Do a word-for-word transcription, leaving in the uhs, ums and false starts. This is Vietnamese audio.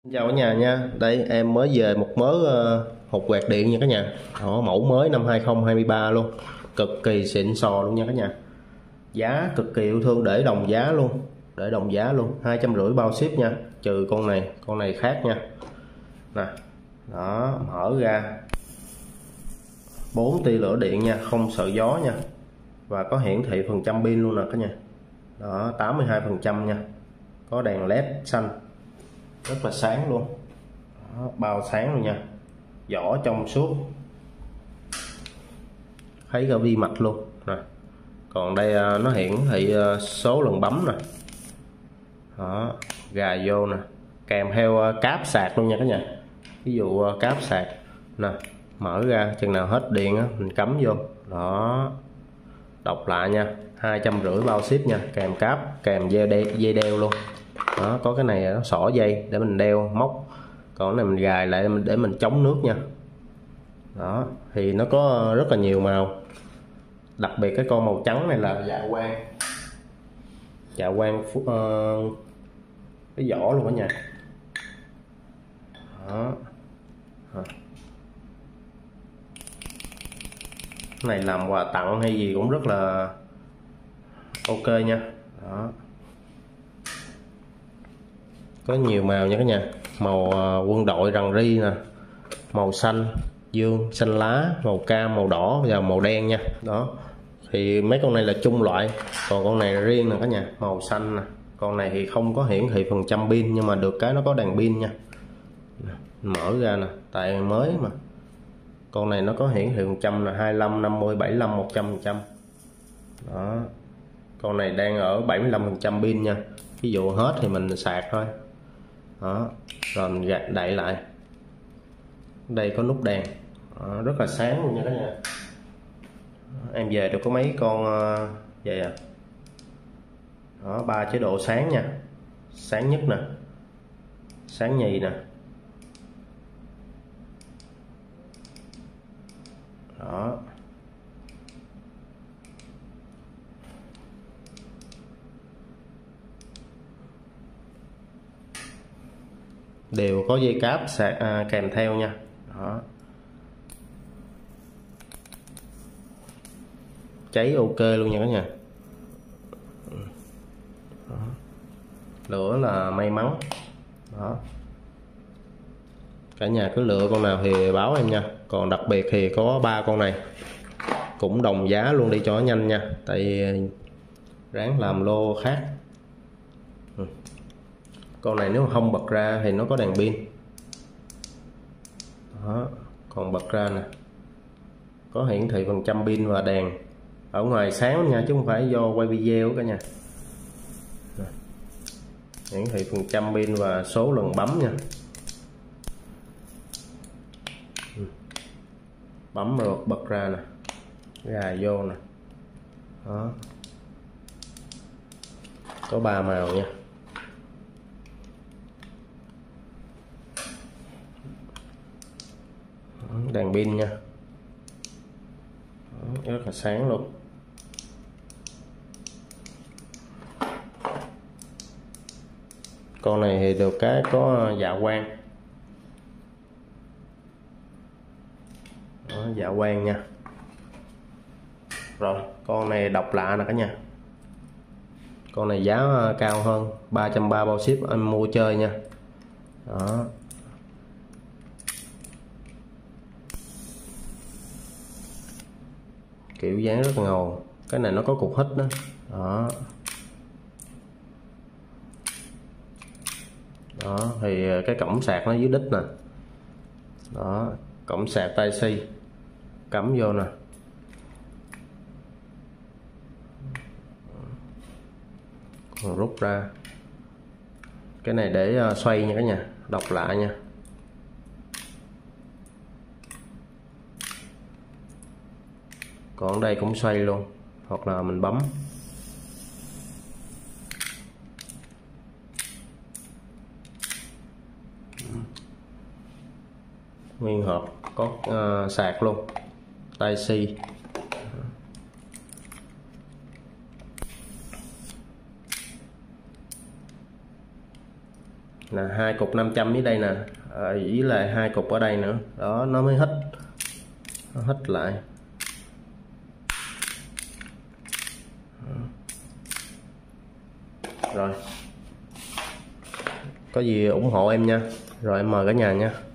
Chào cả nhà nha. Đây em mới về một mớ uh, hột quẹt điện nha cả nhà. Đó, mẫu mới năm hai không hai ba luôn. Cực kỳ xịn sò luôn nha cả nhà. Giá cực kỳ yêu thương, để đồng giá luôn. Để đồng giá luôn, hai trăm rưỡi bao ship nha. Trừ con này, con này khác nha. Nè. Đó, mở ra. bốn tia lửa điện nha, không sợ gió nha. Và có hiển thị phần trăm pin luôn nè cả nhà. Đó, tám mươi hai phần trăm nha. Có đèn led xanh. Rất là sáng luôn. Đó, bao sáng luôn nha, vỏ trong suốt, thấy cả vi mạch luôn nè. Còn đây nó hiển thị số lần bấm nè. Đó, gà vô nè, kèm theo cáp sạc luôn nha cả nhà. Ví dụ cáp sạc nè, mở ra chừng nào hết điện á mình cắm vô. Đó, đọc lại nha, hai trăm rưỡi bao ship nha, kèm cáp, kèm dây đeo, dây đeo luôn. Đó, có cái này nó xỏ dây để mình đeo móc, còn cái này mình gài lại để mình chống nước nha. Đó, thì nó có rất là nhiều màu, đặc biệt cái con màu trắng này là dạ quang, dạ quang uh, cái vỏ luôn đó nha. Đó. Đó. Cái này làm quà tặng hay gì cũng rất là ok nha. Đó, có nhiều màu nha cả nhà. Màu uh, quân đội rằn ri nè, màu xanh dương, xanh lá, màu cam, màu đỏ và màu đen nha. Đó, thì mấy con này là chung loại, còn con này riêng nè cả nhà, màu xanh nè. Con này thì không có hiển thị phần trăm pin, nhưng mà được cái nó có đèn pin nha. Mở ra nè, tại mới mà. Con này nó có hiển thị phần trăm là hai mươi lăm, năm mươi, bảy mươi lăm, một trăm phần trăm. Đó, con này đang ở bảy mươi lăm phần trăm pin nha. Ví dụ hết thì mình sạc thôi. Đó, rồi mình gạt đậy lại. Đây có nút đèn. Đó, rất là sáng luôn nha cả nhà. Em về được có mấy con uh, vậy à. Đó, ba chế độ sáng nha. Sáng nhất nè, sáng nhì nè. Đó, đều có dây cáp sạc à, kèm theo nha. Đó, cháy ok luôn nha cả nhà. Đó, lửa là may mắn. Đó, cả nhà cứ lựa con nào thì báo em nha. Còn đặc biệt thì có ba con này cũng đồng giá luôn, đi cho nhanh nha, tại vì ráng làm lô khác. Ừ. Con này nếu mà không bật ra thì nó có đèn pin. Đó, còn bật ra nè, có hiển thị phần trăm pin và đèn ở ngoài sáng nha, chứ không phải do quay video cả nhà. Hiển thị phần trăm pin và số lần bấm nha. Bấm rồi bật ra nè, gài vô nè. Đó, có ba màu nha. Đèn pin nha. Đó, rất là sáng luôn. Con này thì được cái có dạ quang. Đó, dạ quang nha. Rồi con này độc lạ nè cả nhà. Con này giá cao hơn, ba trăm ba mươi bao ship, em mua chơi nha. Đó, kiểu dáng rất ngầu. Cái này nó có cục hít đó. Đó, đó thì cái cổng sạc nó dưới đít nè. Đó, cổng sạc Type C cắm vô nè. Còn rút ra, cái này để xoay nha cả nhà, đọc lại nha. Còn đây cũng xoay luôn, hoặc là mình bấm. Nguyên hộp có uh, sạc luôn, Type C. là hai cục năm trăm dưới đây nè, à, với lại hai cục ở đây nữa đó, nó mới hít, nó hít lại. Rồi có gì ủng hộ em nha, rồi em mời cả nhà nha.